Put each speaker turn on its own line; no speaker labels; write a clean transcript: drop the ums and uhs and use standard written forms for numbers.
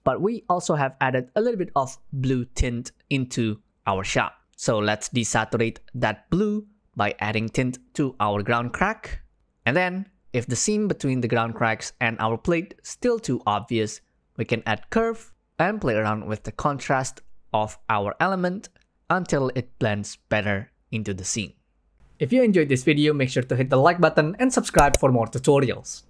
but we also have added a little bit of blue tint into our shot. So let's desaturate that blue by adding tint to our ground crack. And then, if the seam between the ground cracks and our plate still too obvious, we can add curve and play around with the contrast of our element until it blends better into the scene. If you enjoyed this video, make sure to hit the like button and subscribe for more tutorials.